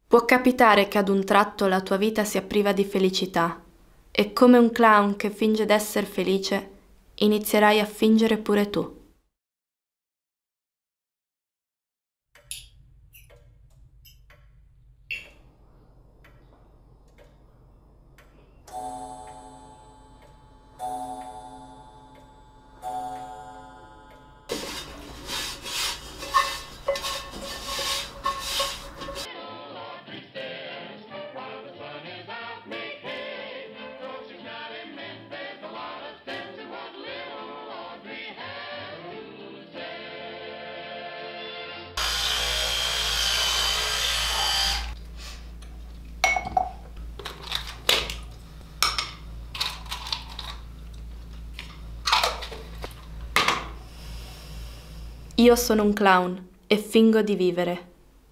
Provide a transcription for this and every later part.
Può capitare che ad un tratto la tua vita sia priva di felicità e come un clown che finge d'essere felice, inizierai a fingere pure tu. Io sono un clown e fingo di vivere.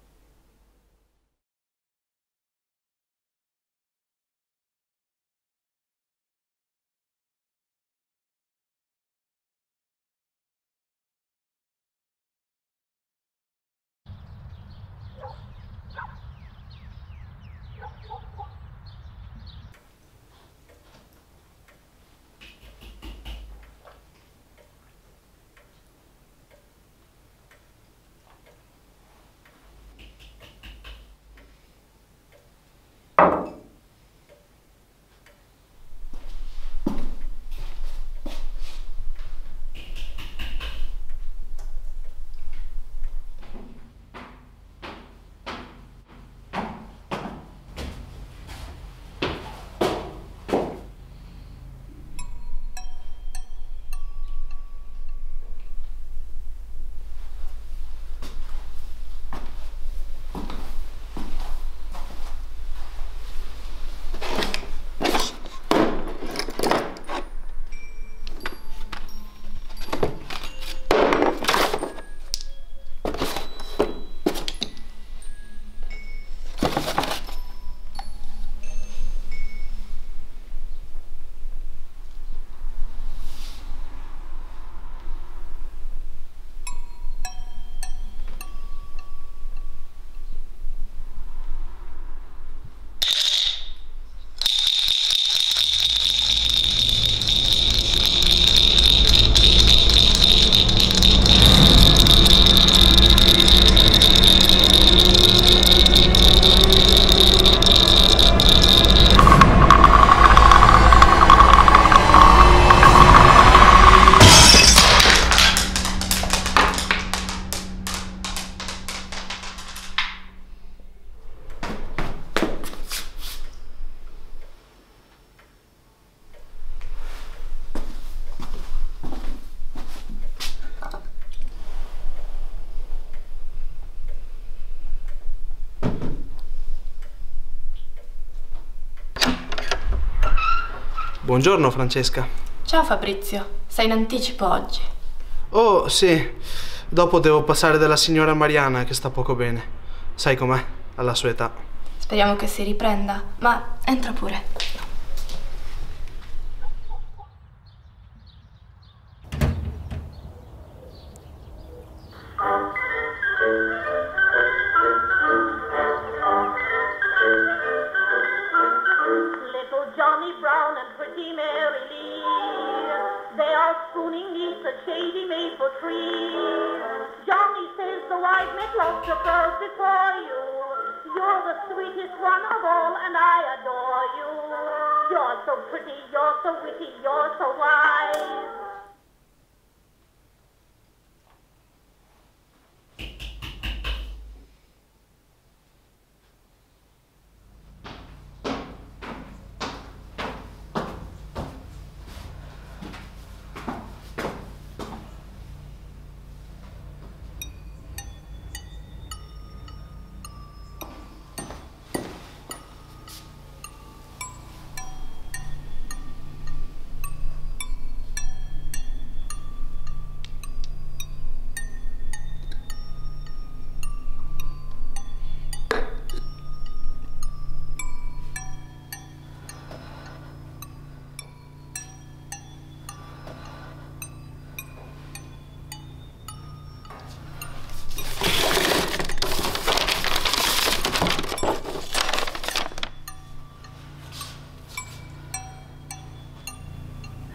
Buongiorno Francesca. Ciao Fabrizio, sei in anticipo oggi. Oh sì, dopo devo passare dalla signora Mariana che sta poco bene. Sai com'è, alla sua età. Speriamo che si riprenda, ma entra pure. Little Johnny Brown and pretty Mary Lee, they are spooning neath a shady maple tree. Johnny says the white met lots of girls before you. You're the sweetest one of all and I adore you. You're so pretty, you're so witty, you're so wise.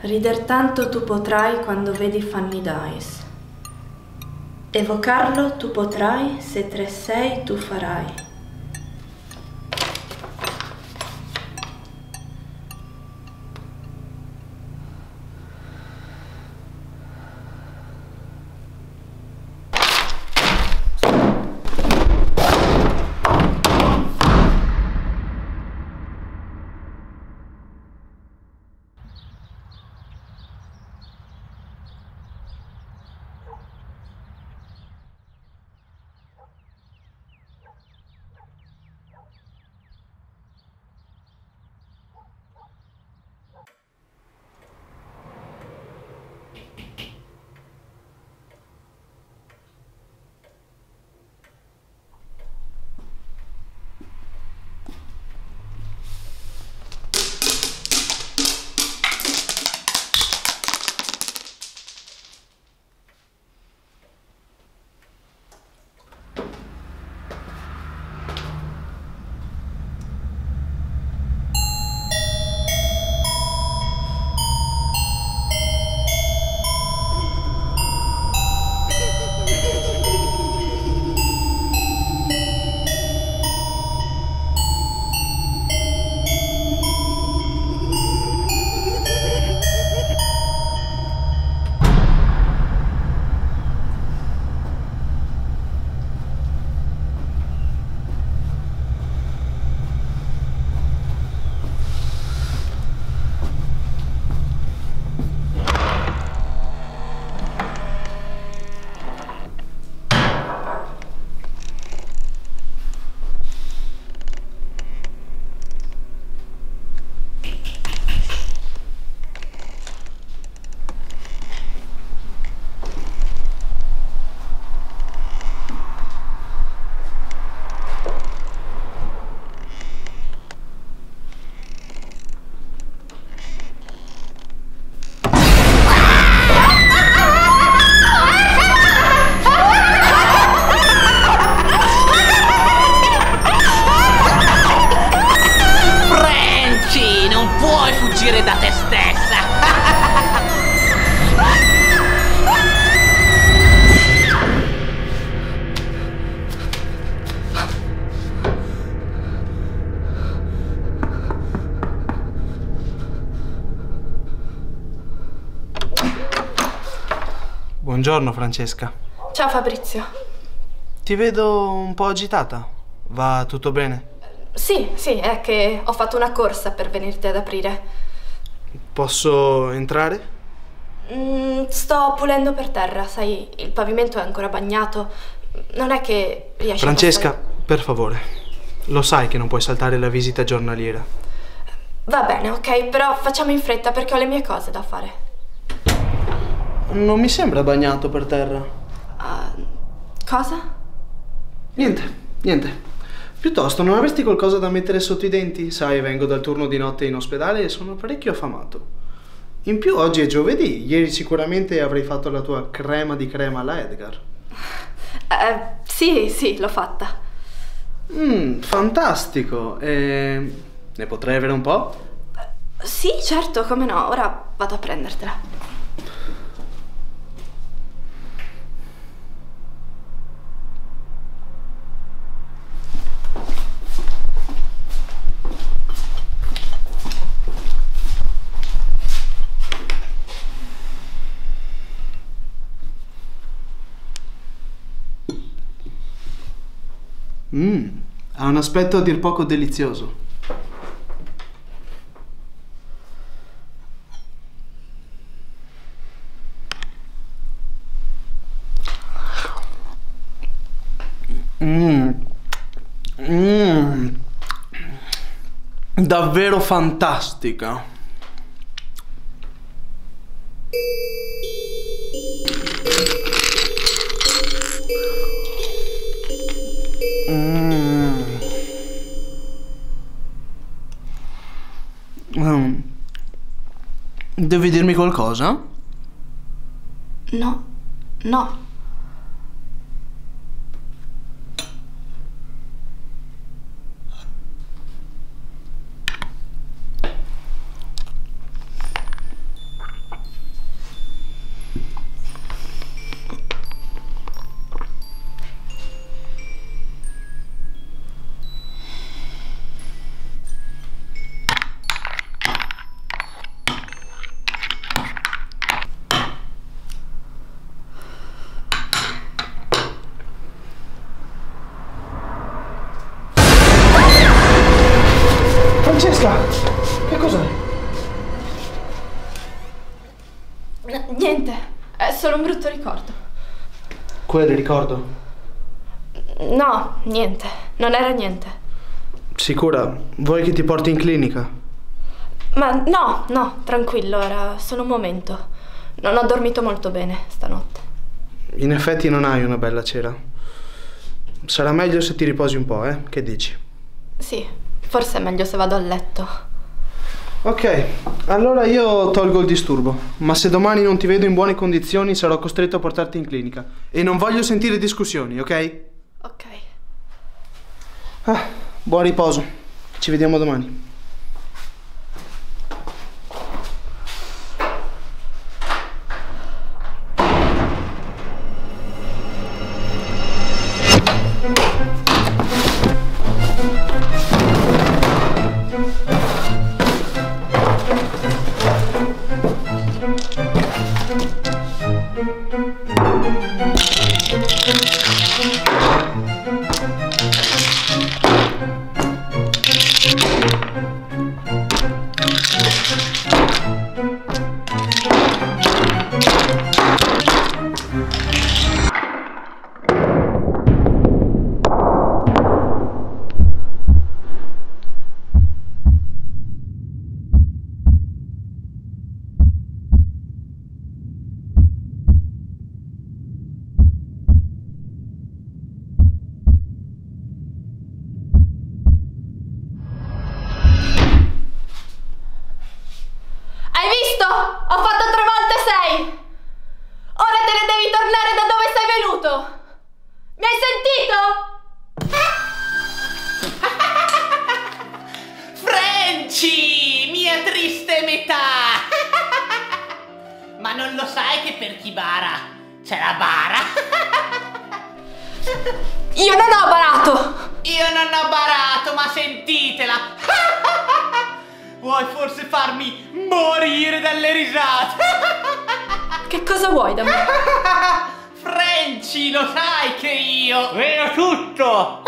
Rider tanto tu potrai quando vedi Fanny Dice. Evocarlo tu potrai se 3-6 tu farai. Da te stessa. Buongiorno Francesca. Ciao Fabrizio. Ti vedo un po' agitata. Va tutto bene? Sì, è che ho fatto una corsa per venirti ad aprire. Posso entrare? Sto pulendo per terra, sai, il pavimento è ancora bagnato. Non è che riesci Francesca, a passare... per favore. Lo sai che non puoi saltare la visita giornaliera. Va bene, ok, però facciamo in fretta perché ho le mie cose da fare. Non mi sembra bagnato per terra. Cosa? Niente. Piuttosto, non avresti qualcosa da mettere sotto i denti? Sai, vengo dal turno di notte in ospedale e sono parecchio affamato. In più, oggi è giovedì. Ieri sicuramente avrei fatto la tua crema di crema alla Edgar. Sì, l'ho fatta. Fantastico. Ne potrei avere un po'? Sì, certo, come no. Ora vado a prendertela. Ha un aspetto a dir poco delizioso. Davvero fantastica. Devi dirmi qualcosa? No. Niente, è solo un brutto ricordo. Quel ricordo? No, niente, non era niente. Sicura? Vuoi che ti porti in clinica? Ma no, tranquillo, era solo un momento. Non ho dormito molto bene stanotte. In effetti non hai una bella cera. Sarà meglio se ti riposi un po', eh? Che dici? Sì, forse è meglio se vado a letto. Ok, allora io tolgo il disturbo, ma se domani non ti vedo in buone condizioni sarò costretto a portarti in clinica. E non voglio sentire discussioni, ok? Ok. Buon riposo. Ci vediamo domani. Hai visto? Ho fatto 3 volte 6! Ora te ne devi tornare da dove sei venuto! Mi hai sentito? Franci, mia triste metà! Ma non lo sai che per chi bara c'è la bara? Io non ho barato! Io non ho barato, ma sentitela! Vuoi forse farmi morire dalle risate? Che cosa vuoi da me? Franci, lo sai che io vedo tutto!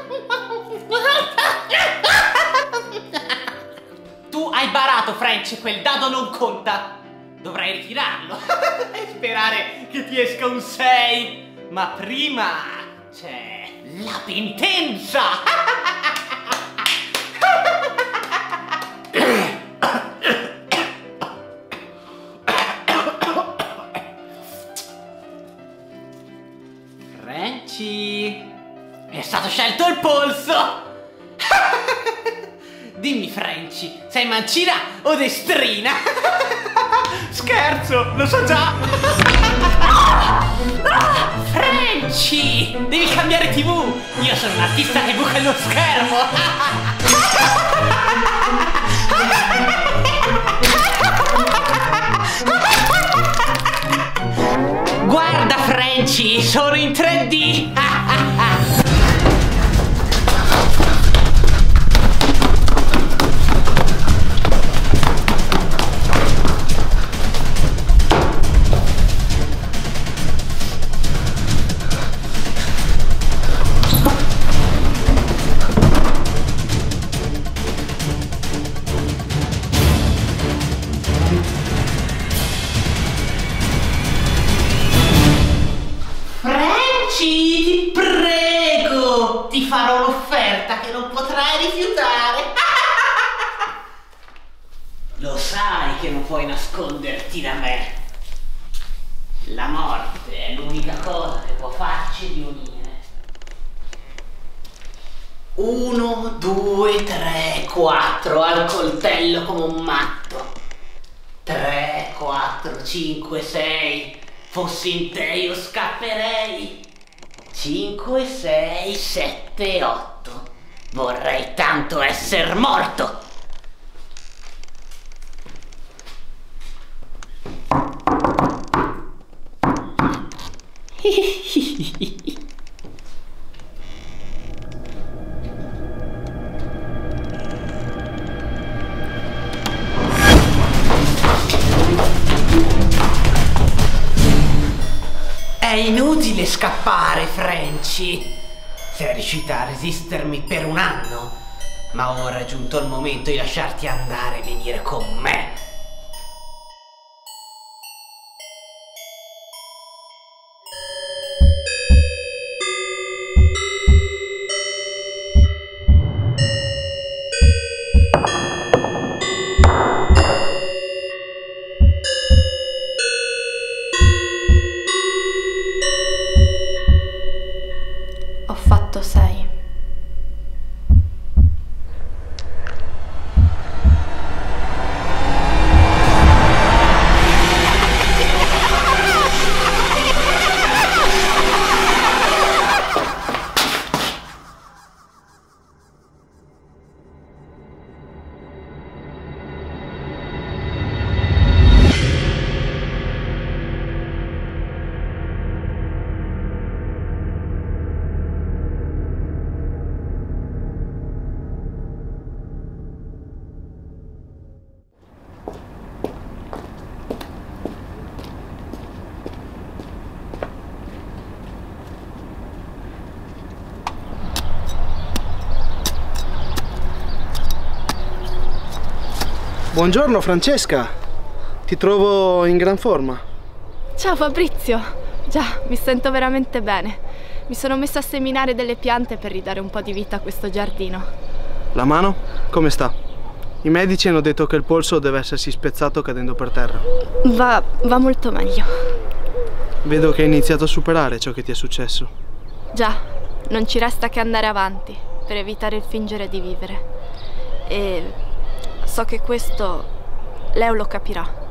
Tu hai barato, Franci, quel dado non conta! Dovrai ritirarlo e sperare che ti esca un 6! Ma prima c'è la penitenza! Franci, è stato scelto il polso! Dimmi, Franci, sei mancina o destrina? Scherzo, lo so già! Franci, devi cambiare TV! Io sono un artista che buca lo schermo! Guarda, Franci, sono in 3D! Ti prego, ti farò un'offerta che non potrai rifiutare. Lo sai che non puoi nasconderti da me. La morte è l'unica cosa che può farci riunire. 1, 2, 3, 4 al coltello come un matto. 3, 4, 5, 6. Fossi in te io scapperei. 5, 6, 7, 8. Vorrei tanto essere morto. È inutile scappare, Franci. Sei riuscita a resistermi per un anno, ma ora è giunto il momento di lasciarti andare e venire con me. Buongiorno Francesca, ti trovo in gran forma. Ciao Fabrizio, già, mi sento veramente bene. Mi sono messa a seminare delle piante per ridare un po' di vita a questo giardino. La mano? Come sta? I medici hanno detto che il polso deve essersi spezzato cadendo per terra. Va molto meglio. Vedo che hai iniziato a superare ciò che ti è successo. Già, non ci resta che andare avanti per evitare il fingere di vivere. E so che questo Leo lo capirà.